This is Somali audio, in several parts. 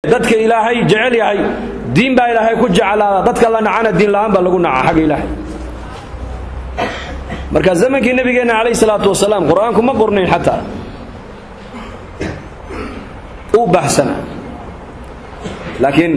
dadka ilaahay jecel yahay diin baa ilaahay ku jeclaada dadka la nacana diin la'aan baa lagu naca xaq ilaahay marka zamankii nabigeena kaleey salaatu wasalaam quraanku ma qornayn xataa u baxsana laakiin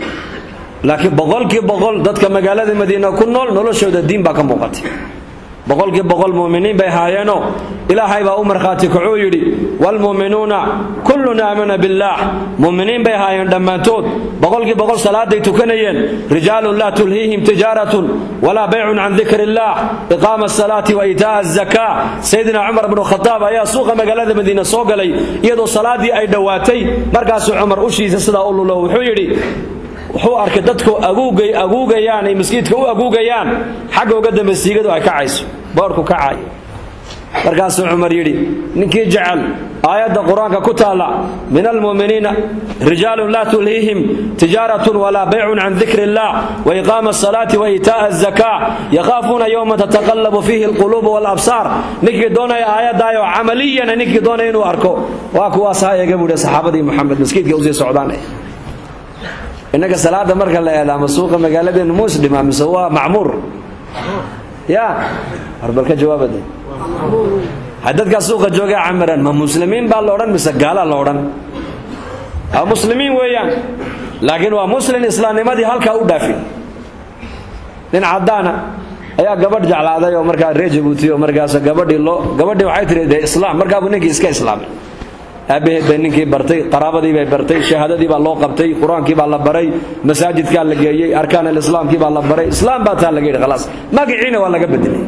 boqol dadka magaalada Madiina ku nool noloshooda diin baa ka muuqatay boqol muuminiin bay haayeen ilaahay baa u marxaati kacoo yiri wal mu'minuna kulluna amana billah muuminiin bay haayeen dhamaantood boqol salaaday tukanayeen rijaalun la tulhihim tijaratun wala bay'un an dhikrillah iqama as-salati wa itaa az-zakah sayyidina Umar ibn Khattab ayaa suuqa magaalada Madiina soo galay iyadoo salaadii ay dhawaatay markaas Umar u shiisa sida uu loo wuxuu yiri wuxuu arkay dadku aguugayaan ay masjidka u aguugayaan xaq uga dambeeyay ay ka cayso boorku ka caay markaas Umar yiri ninkii jecel aayada quraanka ku taala min almu'minina rijaalun la tulhihim tijaratun wala bay'un an dhikrillah wa iqama as-salati wa itaa az-zakah yakhafuna yawma tataqallabu fihi al-qulub wal absar ninkii doonay aayada ayo amaliyan ninkii doonay inuu arko waa kuwaas ayaga buuda saxaabadii Muhammad masjidka u sii socdaan إنك صلاة مركز لا مسوق مقالة مسلمة مسوا معمور يا أربعة جواب ده حدث سوق جوجا عمرا ما مسلمين باللورن مسجالا لورن أو مسلمين ويا لكن هو مسلم إسلامي ما دي هالك أو دافين لين عدانا أيا قبر جعل هذا يوم مركز رجبوتي يوم مركز قبر الله قبر ده وعيت ده إسلام مركز بنيك إسكا إسلامي أبيه بينك برتي قرابة دي برتي شهادة دي بالله قبتي قرآن كي بالله بري مساجد كان لقيه أركان الإسلام كي بالله بري إسلام باتها لقيه خلاص ما قعينه ولا قبدني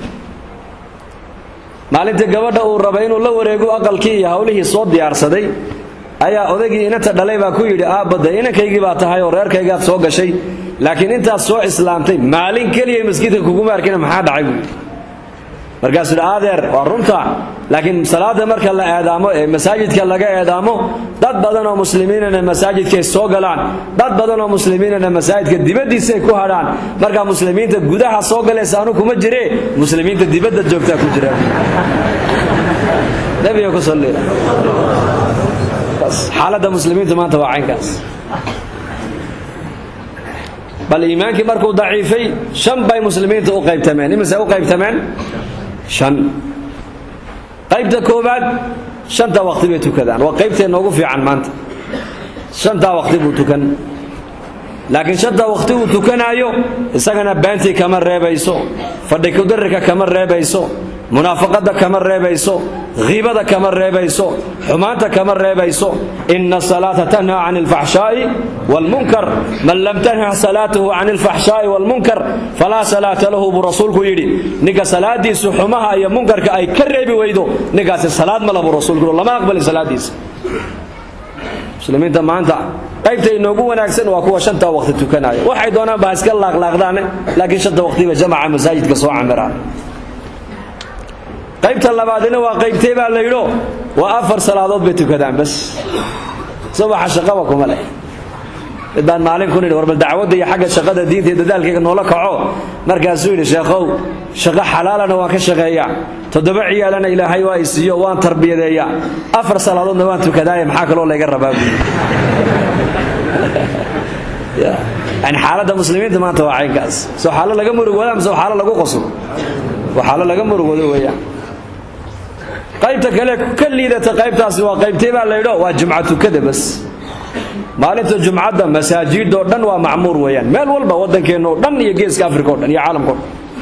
maalinta gabadha uu rabay inuu la wareego aqalkii hawlihi soo diyaarsaday ayaa odagii inta dhalay baa ku yiri aabada inankaygi baa tahay oo reerkayga soo gashay laakiin intaas soo islaamtay maalin kaliya masjidka kugu markina maxaa dhacay markaas adeer waa runta laakiin salaada marka la aadaamo ee masaajidka laga aadaamo dad badan oo muslimiin ah masaajidka soo galaan dad badan oo muslimiin ah masaajidka dibadiisa ku hadaan marka muslimiinta gudaha soo galaysaanu kuma jiree muslimiinta dibadda joogta ku jira nabiga ku sallallahu bas xaaladda muslimiinta maanta waa caynkaas bal iimaankii markuu daciifay shan bay muslimiinta u qaybtameen imisa u qaybtameen shan qaybta koobaad shanta waqti bay tukadaan waa qaybteena ugu fiican maanta shanta waqti buu tukan laakiin shanta waqti uu tukanayo isagana baanti kama reebayso fadhi ku darka kama reebayso munaafaqada kama reebayso ghiibada kama reebayso xumaanta kama reebayso inna salata tanha 'anil fahsha'i wal munkar man lam tanha salatuhu 'anil fahsha'i wal munkar fala salata lahu bi rasuulku yiri ninka salaadiisu xumaha iyo munkarka ay ka reebi weydo ninkaas salaad ma labo rasuulku lama aqbali salaadiisa muslimiinta maanta qaybta inoogu wanaagsan waa kuwa shanta waqti tukanaya waxay doonaan baa iska laaqlaaqdaan laakiin shanta waqtiba jamaaca masaajidka soo camiraan qaybta labaadina waa qaybtay baa la yiro waa afar salaadood bay tukadaan bas subax shaqada kuma leh idan maalin kun warbal dacwada iyo xagga shaqada diinta dadaalkayga noola kaco markaas uu yiri sheekhow shaqo xalaalana waa ka shaqeeyaa toddoba ciyaalana ilaahay waa isiyo waan tarbiyadeeyaa afar salaadoodna waan tukadaay maxaa kale oo laga rabaa ya aan xaaladda muslimiinta maanta waa caynkaas soo xaalad laga murugoodo ama soo xaalad lagu qoslo waxa laga murugoodo weeyaan qaybta kale kaliidata qaybtaasi waa qaybtay baa la yiro waa jumcadu kada bas maalinta jumcada masaajid oo dhan waa macmuur weeyaan meel walba wadankeena oo dhan iyo geeska Afrika oo dhan iyo caalamka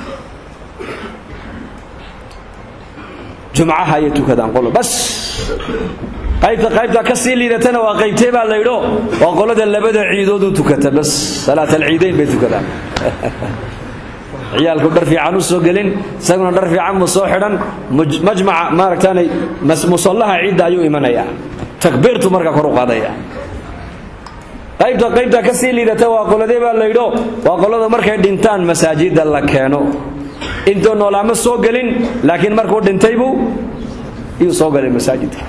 jumcaha ay tukadaan qolo bas qaybta ka sii liidatana waa qaybtay baa la yiro waa qolada labada ciidood u tukata bas salaat al-ciidayn bay tukadaan ciyaalku dhar fiican u soo galin isaguna dhar fiican ma soo xidhan majmaca maaragtaanay musallaha ciid ayuu imanaya takbiirtu marka kor u qaadaya qaybta ka sii liidata waa qoladee baa la yidho waa qolada markay dhintaan masaajida la keeno intoo noolaama soo galin laakiin markuu dhintay buu iyuu soo galay masaajidka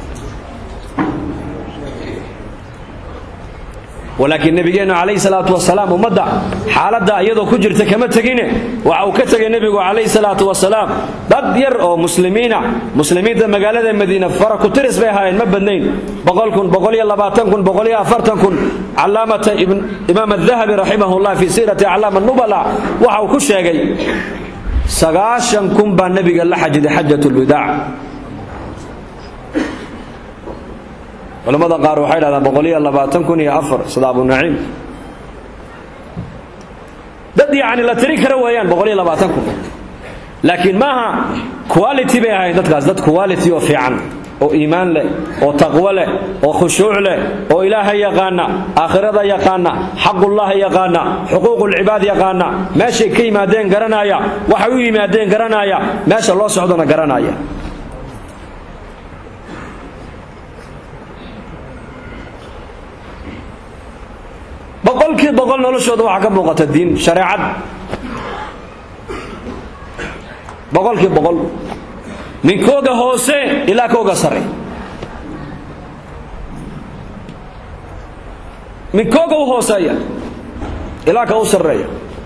ولكن نبينا عليه الصلاة والسلام ومدى حالة يدو كجرت كما تجينه وعو كتج النبي عليه الصلاة والسلام dad yar oo muslimiinta magaalada Madiina fara ku tiris bay ahaayeen ma badnayn 100,000 120,000 140,000 calaamata imaam al-Dhahabi rahimahullah fi siirati a'laam an-nubala waxa uu ku sheegay 90,000 baa nabiga la xajiday xajjatul wadaa culimada qaar waxay yiraahdaan 120,000 iyo 4 sida Abu Naciim dad yaani la tiri kara weeyaan 120,000 laakiin maaha quality bay ahayd dadkaas dad quality oo fiican oo iimaan leh oo taqwa leh oo khushuuc leh oo ilaahay yaqaana aakhirada yaqaana xaqullah yaqaana xuquuqul cibaad yaqaana meeshay ka yimaadeen garanaya waxa uu yimaadeen garanaya meesha loo socdona garanaya boqol noloshooda waxa ka muuqata diin shariicad boqol min kooga hoose ilaa kooga sare min kooga hooseeya ilaa ka sareeya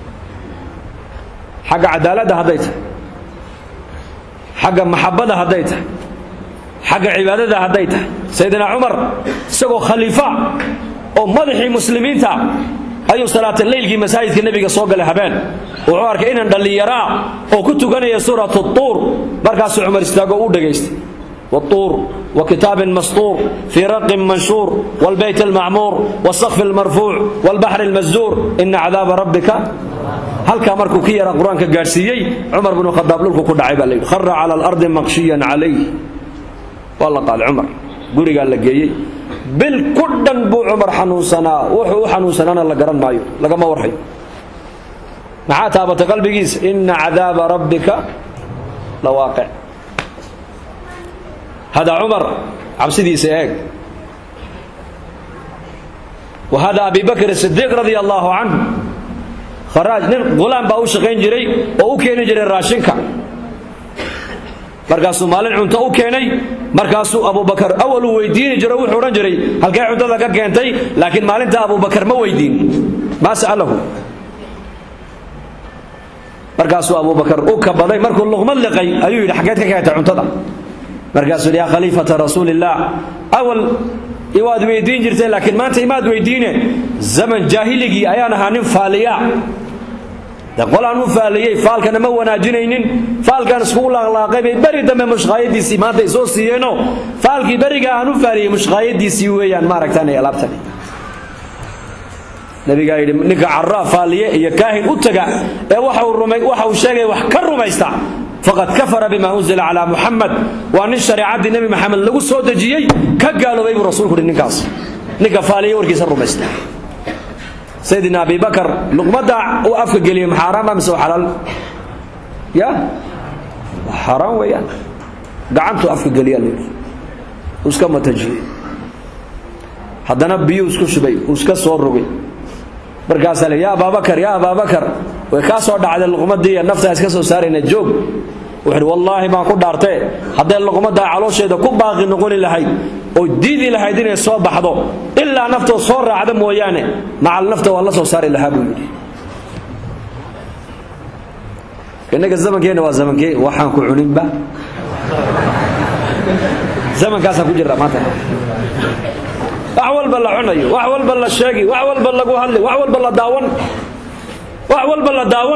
xagga cadaaladda hadayta xagga maxabada hadayta xagga cibaadada hadayta sayyidina Umar isagoo khalifa oo madaxii muslimiinta ayuu salaata leelkii masaajidka nabiga soo galay habeen wuxuu arkay inaan dhalinyaro oo ku tukanaya suuratu tuur markaas Umar istaago u dhageystay والطور وكتاب مسطور في رق منشور والبيت المعمور والسقف المرفوع والبحر المسجور إن عذاب ربك هل كامركو كيرا قرآن كجارسيي عمر بن الخطاب لكو كل عيب الليل خر على الأرض مغشيا عليه والله قال عمر قولي قال لك بالكدن بو عمر حنوسنا وحو حنوسنا لا قرن مايو لقى ما ورحي مع تابة قلبي قيس إن عذاب ربك لواقع هذا عمر عبسدي سيئك وهذا أبي بكر الصديق رضي الله عنه خراج غلام باو شقين جري او كيني جري راشنكا markaasuu maalin cunto u keenay markaasuu Abu Bakar awal weydiin jiray wuxuu oran jiray halkay cuntada ka keentay laakiin maalinta Abu Bakar ma weydiin ma saalahu markaasuu Abu Bakar u ka baday markuu luqmad liqay ayuu yiri xageed ka keentay cuntada markaasuu ya khaliifata rasuulillah awal iwaad weydiin jirtay laakiin maanta imaad weydiine zaman jaahiligi ayaan ahaanin faaliya qolaan u faaliyay faalkana ma wanaajinaynin faalkan isku laaqlaaqay bay bari dambe mushqaayadiisii maanta soo siiyeeno faalkii bariga aan u faaliyay mushqaayadiisii weeyaan ma aragtay alaabtan nabiga yiri ninka carra faaliye iyo kaahin u taga ee waxa uu sheegay wax ka rumaysta faqad kafara bima unzila ala muhammad wa an shari'ati nabi muhammad lagu soo dajiyay ka gaalobay rasuulku ninkaas ninka faaliye warkiisa rumaysta سيدنا أبي بكر لقمة وأفك قليم حرام أم سو حلال يا حرام ويا قعنت أفك قليل وسكا ما تجي حدنا بيو وسكا شبي وسكا صور ربي بركاس يا أبا بكر يا أبا بكر وكاسو على اللقمة دي نفسها اسكسو ساري نجوب وحد والله ما كنت دارتي هذا اللقمة دا على شيء ده كوب باقي نقول لهاي وديدي لهاي دين الصوب بحضو إلا نفته صور عدم ويانه مع النفط والله سو ساري لها بيقول إنك الزمن كين والزمن كين وحن كعنين با زمن كاسا كجرا ما تنا أحول بلا عنيو وأحول بلا شاقي وأحول بلا قهلي وأحول بلا داون وأحول بلا داون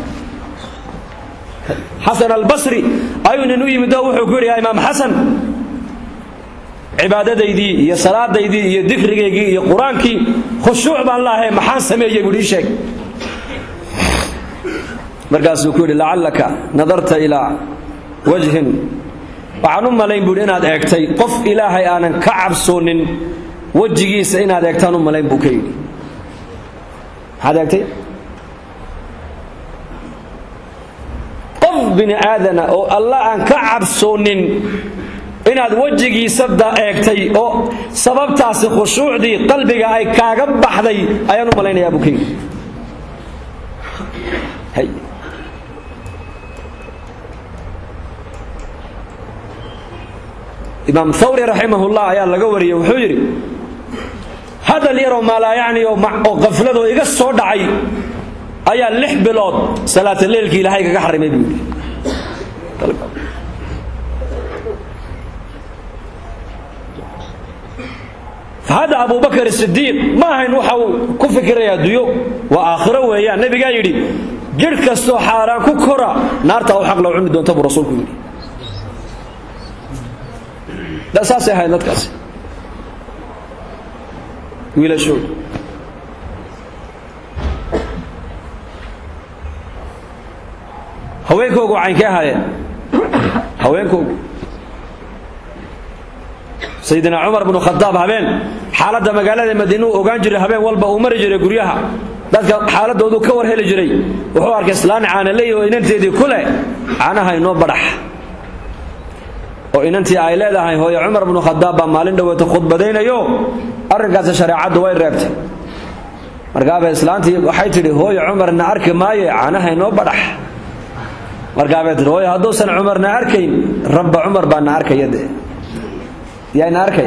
حسن البصري أيون نوي مدوح وكوري يا إمام حسن عبادتي يا صلاتي يا ذكري يا قرآنك خشوع بالله محان سمي يقول شيء مركز يقول لعلك نظرت إلى وجه وعنم ملاين بولين هذا أكتي قف إلهي أنا كعب سون وجهي سين هذا أكتانم ملاين بوكي هذا أكتي بني آدم أو الله أن كعب سونين إن هذا وجهي سبدا أكتي أو سبب تاسق خشوع دي قلبك أي كعب بحدي أيانو ملاين يا بوكي هي إمام ثوري رحمه الله يا الله قوري وحجري هذا اللي يرى ما لا يعني أو غفلته يقص دعي أيا لح بلاد صلاة الليل كي لهاي كحرم يبي هذا أبو بكر الصديق ما هي نوحة كفكر يا ديو وآخره ويا النبي قال يدي جرك كستو حاران ككرة نار تاو حق لو عمي دون تبو رسولك يدي ده أساسي هاي نتكاسي ويلا شو هوينكوغو عين كهاي هوينكوغو سيدنا عمر بن الخطاب هبين حالة مقالة مدينة وقان جري هبين والبا ومر جري قريها ذاتك حالة دودو كور هيل جري وهو أركسلان عانا لي وإننتي دي كله عانا هاي نو برح وإننتي عائلة هاي هو عمر بن الخطاب مالين دو تخط بدين يو أركاس شريعة دوين رابت مرقابة إسلامتي وحيتري هو عمر نعرك ماي عانا هاي نو برح مرقابة روي هدوسن عمر نعركين رب عمر بان نعرك يده يا ناركي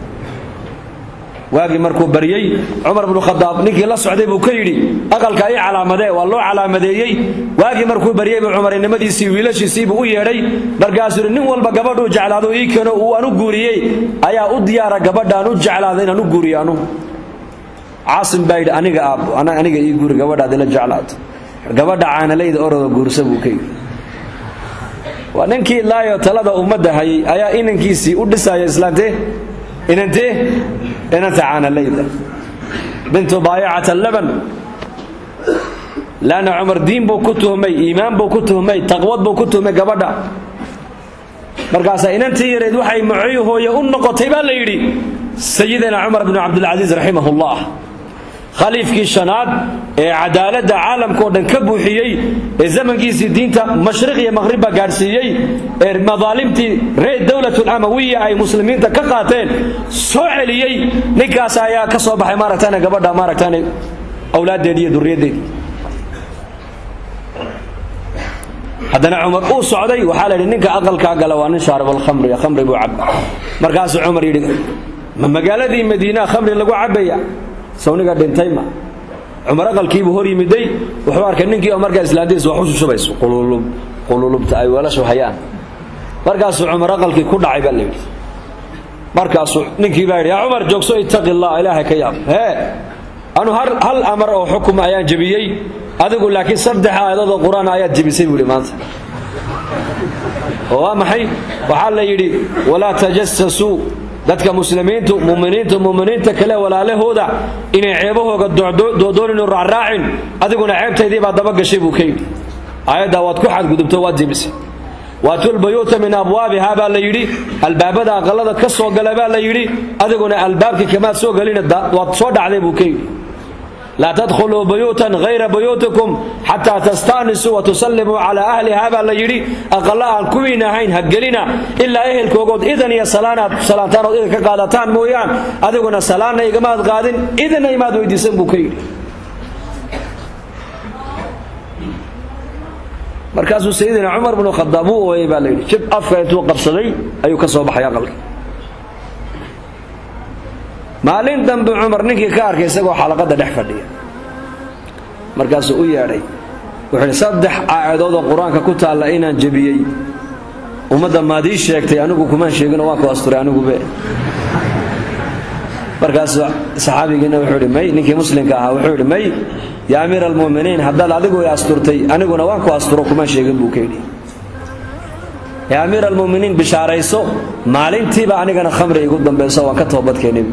واقي مركو بريي عمر بن الخطاب نيكي لا سعودي بو كيري اقلك اي علامده والله علامديي واقي مركو بريي عمر انمديسي ويلاشيسي بو ييray markaasuu nin walba gabadhu jeclaado ii kano uu anu guuriyay ayaa u diyaara gabadhaan u jeclaado inaan u guuriyano caasim bayd aniga ii guuri gabadhaada la jeclaado gabadha caanalayda orada guursa buu kay وننكي لا يتلذ أمده هاي أيا إنكيسي أدسا يا إسلامته إنت عانا الليلة بنت ضايعة اللبن لأن عمر دين بو كتهمي إيمان بو كتهمي تقوض بو كتهمي قبدا مرقاسا إنت يريد وحي معيه هو يؤن قطيبا ليري سيدنا عمر بن عبد العزيز رحمه الله خليف كي شناد عدالة عالم كودن كبوحيي زمن كيسي دينتا مشرقية مغربة قارسيي مظالمتي رئي الدولة الأموية أي مسلمين تكقاتين سوعليي نكاسا يا كصوب حمارتانا قبضا مارتانا أولاد دي ذرية دي حدنا عمر أو سعودي وحالة لنك أقل كأقل وأن شارب الخمر يا خمر بو عب مركز عمر يدي من مقالة دي مدينة خمر لقو عبيا سوني قاعدين تايما عمر قال كيبو هوري مدي وحوار كننكي عمر قال اسلاديس وحوش شبيس قولوا تاي ولا شو حيان markaas عمر قال كي ku dhacay bal markaas ninkii baa ya عمر joogso ittaqi Allah ilaahay ka yaab anu hal amar oo xukum ayaan jabiyay adigu laakiin saddex aayado quraan ayad jabisay wili maanta oo maxay waxa la yiri wala tajassasu dadka muuminiinta kale walaalahooda inay ceebahooga doodoonin raacin adiguna ceebtaydii baa daba gashay buu kaydi ayada waad ku xad gudubto waad jibisay waatul bayuuta min abwaabiha baa la yiri albaabada aqalada ka soo galay baa la yiri adiguna albaabki kama soo galina waad soo dhacday buu kaydi لا تدخلوا بيوتا غير بيوتكم حتى تستانسوا وتسلموا على أهلها بلا يري أقلا كوينا هين هجلنا إلا أهل كوجود إذن يا صلاتان إذا كقالتان مويان أذقنا صلانا يا جماعة قادين إذن ما دو يدسم بكير مركز سيدنا عمر بن الخطاب ويبالي شوف أفكار توقف صلي أيو كصوب حياة قلبي maalin dambe Umar ninkii ka arkay isagoo xalaqada dhex fadhiya markaas uu yeeray wuxuu saddex aayadood oo quraanka ku taala inaan jabiyay umada maadii sheegtay anigu kuma sheegin waa ku asturay anigu be markaas saxaabigiina wuxuu yiri may ninkii muslimka ahaa wuxuu yiri may ya amir al-mu'minin hadal adigu ay asturtay aniguna waan ku asturo kuma sheegin buu keenay ya amir al-mu'minin bishaarayso maalintiiba anigana khamri igu dambeeyso waan ka toobad keenay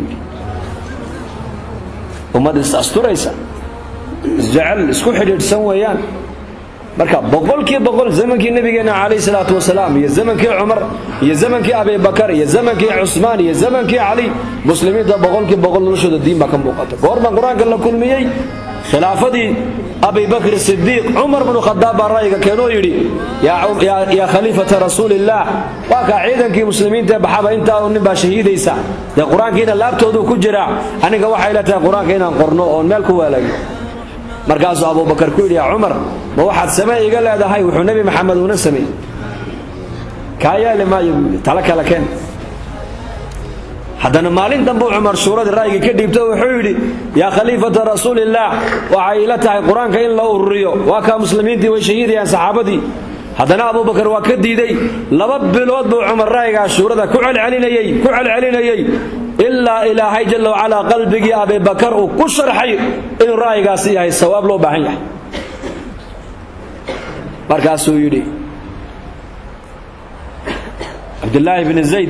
umad isasturaysa jacel isku xidhiidhsan weeyaan marka boqol zamankii nabigeena kaleey salaatu wasalaam iyo zamankii Umar iyo zamankii Abu Bakar iyo zamankii Usman iyo zamankii Ali muslimiinta boqol noloshooda diin ba ka muuqata goorma quraanka la kulmiyay khilaafadii Abu Bakr as-Siddiq Umar ibn Khattab ra'yiga keenoo yiri ya khalifata rasuulillah wa ka ciidankii muslimiinta baxaba inta uu nin ba shahiidaysa da quraankiina laabtoodu ku jira aniga waxa ila tahay quraanka inaan qorno oo meel ku walaagno markaas Abu Bakar ku yiri ya Umar ma waxaad sameeyay leedahay wuxuu nabi Maxamed uu sameeyay kaaya lama yiri talaka lakeen haddana maalin dambe Umar suurada ra'yiga ka dhiibto wuxuu yiri ya khalifata rasuulillah wa aylatahay quraanka in la ururiyo waa ka muslimiintii way shahiidayaan saxaabadii haddana abubakar waa ka diiday 2 bilood buu cumar ra'yiga shuurada ku celcelinayay ilaa ilaahay jalla wa ala qalbigii abubakar uu ku sharxay inuu ra'yigaasi yahay sawaab loo baahan yahay markaasuu yidhi Abdullah ibn Zayd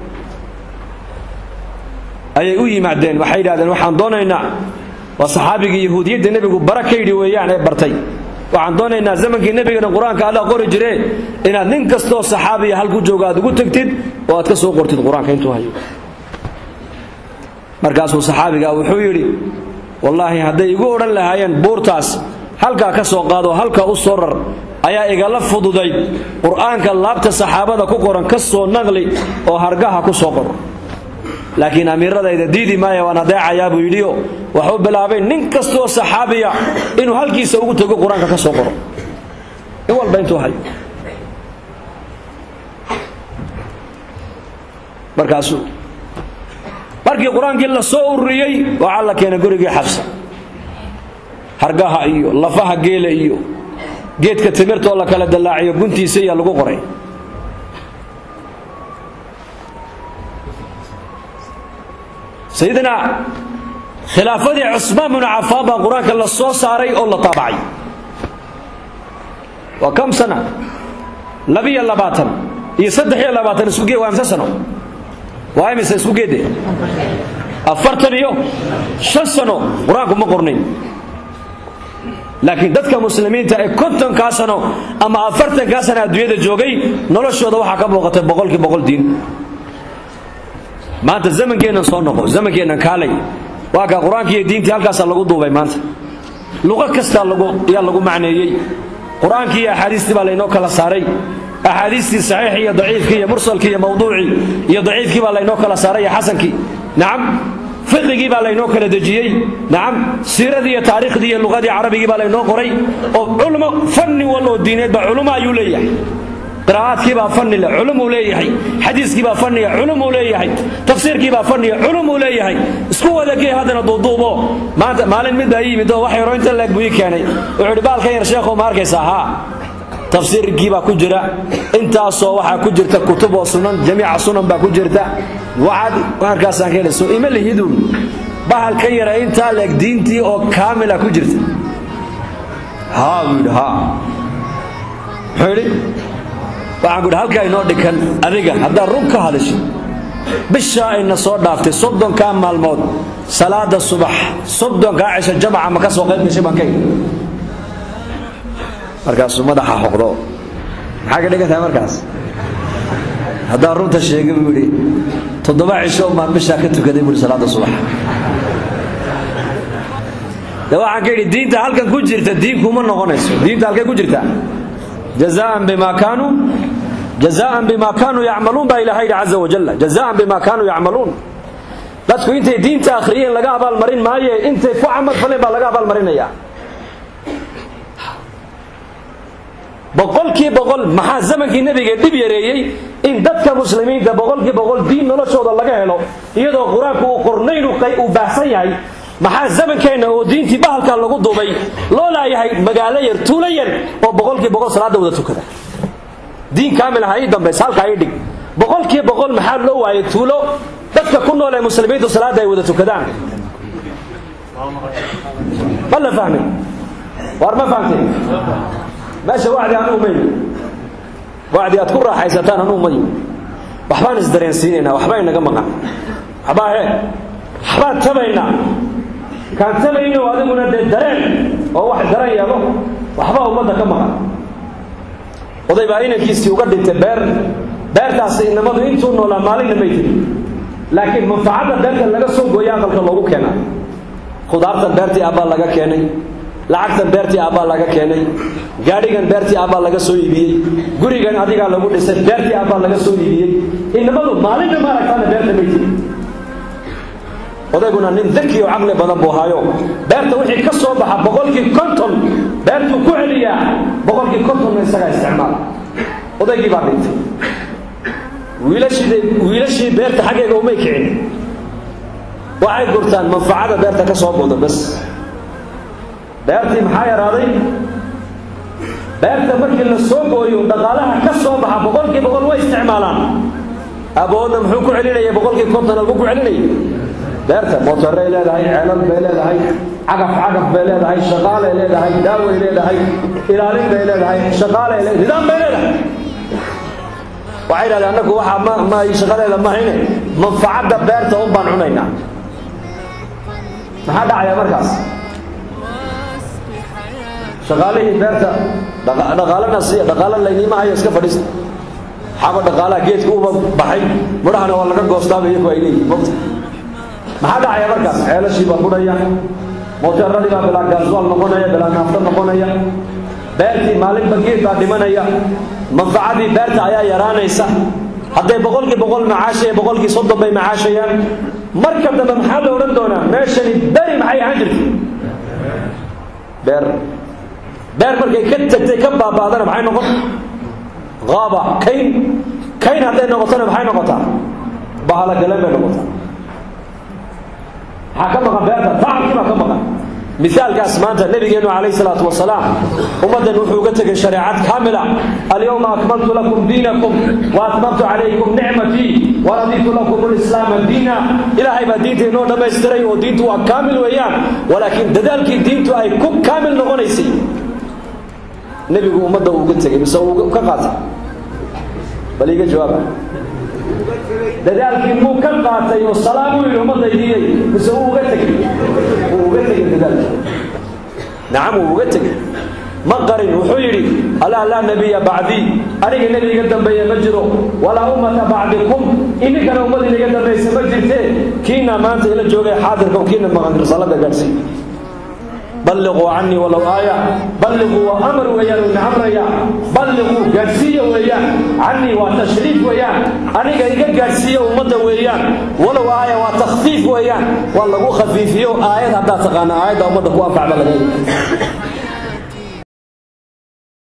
ayay u yimaadeen waxay yiraahdeen waxaan doonaynaa waa saxaabigii yahuudiyada nabigu barakaydi weeyaan ay bartay waxaan doonaynaa zamankii nabiga quraanka alla qori jiray inaad nin kasto saxaabi hal ku jooga aad ugu tagtid oo aad ka soo qortid quraanka intuu hayo markaasuu saxaabiga wuxuu yiri wallahi haday igu oran lahaayeen buurtaas halka ka soo qaado halka u soo rar ayaa igala fududay quraanka laabta saxaabada ku qoran ka soo naqli oo hargaha ku soo qor laakiin amiiradayda diidi maayo waan adeecaya buu yidhi wuxuu bilaabay nin kastoo saxaabiya inuu halkiisa ugu tago quraanka ka soo qoro in walba intuu hayo markii quraankii la soo ururiyay waxa la keenay gurigii Xafsa hargaha iyo lafaha geela iyo geedka timirta oo la kala dalaaciyo guntiisa ayaa lagu qoray سيدنا خلافة عثمان بن عفان قرآن الله صو ساري أو الله طابعي وكم سنة نبي الله باتن يصدق الله باتن سوقي وامس سنة وامس سوقي ده أفرتني يوم شسنو قرآنكم ما قرنين لكن دتك مسلمين تا كنتم كاسنو أما أفرتن كاسنا دوية الجوجي نلاش هذا وحكم وقت بقول دين ما أنت الزمن كنا صنعه الزمن كنا كالي واقع القرآن كي دين تيال كاس الله قدوه ما أنت لغة كسر الله يا الله معنى قرآن كي أحاديث تبى لينو كلا ساري أحاديث صحيح هي ضعيف كي مرسل كي موضوعي هي ضعيف كي بى لينو كلا ساري حسن كي نعم فقه كي بى لينو كلا دجيي نعم سيرة دي تاريخ دي اللغة دي عربي كي بى لينو قري علماء فن والله الدينات بعلماء يوليه قراءات كيبا فني علم وليهي حديث كيبا فني علم وليهي تفسير كيبا فني علم وليهي اسكو ذاك هذا ضوضوبو ما لين مد اي مد waxay roonta lag buy keenay wuxuu baalka yar sheekho ma arkaysa ha tafsiir kiiba ku jira inta soo waxa ku jirta kutub oo sunan jamiica sunan ba ku jirta waxaad markaas aan keenayso email hidun baalka yar inta lag diintii oo kaamila ku jirta ha xiri waxaan ku halka inoo dhikan adiga hadda run ka hadasho bisha ayna soo dhaaftay 30 ka maalmood salaada subax 30 ka cisho jamca ma ka soo qayb gashay bankay markaas madaxa xoqdo maxaa ka dhigantay markaas hadda runta sheegay buu yiri 7 cisho ma bisha ka tukaday buu salaada subax waxaan ka yiri diinta halkan ku jirta diin kuma noqonayso diinta halkay ku jirta جزاء بما كانوا يعملون بإلهي عز وجل جزاء بما كانوا يعملون لا تكون انت دين تاخرين لقى أبال مرين معي انت فعمل فلين لقى أبال مرين يا بقول كي بقول محا زمن كي نبي قد بيريي ان دتك مسلمين ده بقول دين نلشود لقى هلو iyadoo quraanku uu qornayn u baahan yahay maxaa zamankeena oo diintii bahalka lagu duubay loo laayahay magaalo yar tuulo yar oo boqolkiiba boqol salaada wada tukada diin kaamil ah ay dambe salka ay dhig boqolkiiba boqol maxaa loo waayay tuulo dadka ku nool ee muslimiintu salaada ay wada tukadaan wala fahmin war ma fahmin meesha wacdi aan u meey wacdi aad ku raaxaysataan aan u meey waxbaan isdareensiinayna waxba inaga maqan waxbaan tabayna كان تبينه أدمنا الدرين أو واحد درين يا الله وحباه ومضى كم مرة وضيب أين كيسي وقد التبار بار تعصي إنما ضينتون ولا مالين ميتين لكن منفعة الدرين لقى سوق وياغل كاللوغو كينا خضارة البارتي أبا لقى كيني لعقت البارتي أبا لقى كيني غاريغان بارتي أبا لقى سوي بي غوريغان أديغا لغو ديسان بارتي أبا لقى سوي بي إنما مالين مارك أنا بارتي ميتين odayguna nin daki oo aqli badan buu haayo beerta wixii ka soo baxa boqolkii konton beertu ku celiya boqolkii konton isaga isticmaal odaygii baa dhintay wiilashii beerta xageega uma kicin waxay gurtaan manfaacada beerta ka soo boodo bas beertii maxaa yaraaday beerta markii la soo gooyo dhaqaalaha ka soo baxa boqolkiiba boqol way isticmaalaan aboodna muxuu ku celinaya boqolkiiba 50 ugu ku celinaya beerta motorey leedahay ceelal bay leedahay cagaf bay leedahay shaqaale leedahay daaway leedahay ilaalin bay leedahay shaqaale leedahay nidaam bay leedahay waxay yiraahdaan anagu waxa ma ay shaqaaleeda ma hayne manfaacada beerta u baan cunayna maxaa dhacaya markaas shaqaaleey beerta dhaqaalana si dhaqaala leeyma hayo iska fadhiista xaba dhaqaalaha geedku u baxay mudahana waa laga goostaa bay ku ay leeyihiin maxaa dhacaya markaas ceelashii baa budhaya mootaradii baa bilaa gaaswaal noqonaya bilaa naafta noqonaya beertii maalin bageed baa dhimanaya manfaacadii beerta ayaa yaraanaysa hadday boqolkiiba boqol macaashaya boqolkiiba 30 bay macaashayaan marka dambe maxaa la oran doonaa meeshani bari maxay ahaan jirtay beer markay ka tagtay ka baabaadana maxay noqon qaaba kayn hadday noqotana maxay noqotaa bahala galeen bay noqotaa حكمك بهذا فعل كما كمك مثال كاس مانتا النبي عليه الصلاة والسلام أمدا وحوقتك الشريعات كاملة اليوم أكملت لكم دينكم وأتممت عليكم نعمتي ورضيت لكم الإسلام دينا إلى هيبة دينتي نوع ما يستري ودينته كامل ويان ولكن دذلك دينته أي كوب كامل نغنيسي النبي أمدا وحوقتك بسوء كقاطع بل يجي جواب dadaalkii muu ka qaatay oo salaam u yiri umada diiyay mise uu uga tagay dadaalkii naam uu uga tagay ma qarin wuxuu yiri la nabiya ba'di aniga nabiga dambeeya ma jiro wala ummata ba'dikum inka ummada nabiga dambeeysa ma jirte kiina maanta ila joogay xaadirka kiina maqan risalada gaarsi بلغوا عني ولو آية بلغوا وأمر ويان ونعمر يا بلغوا قرسية ويان عني وتشريف ويان أنا قايقا قرسية ومدى ويان ولو آية وتخفيف ويان والله خفيفية آية هذا تغانا آية ومدى قوافع بلغي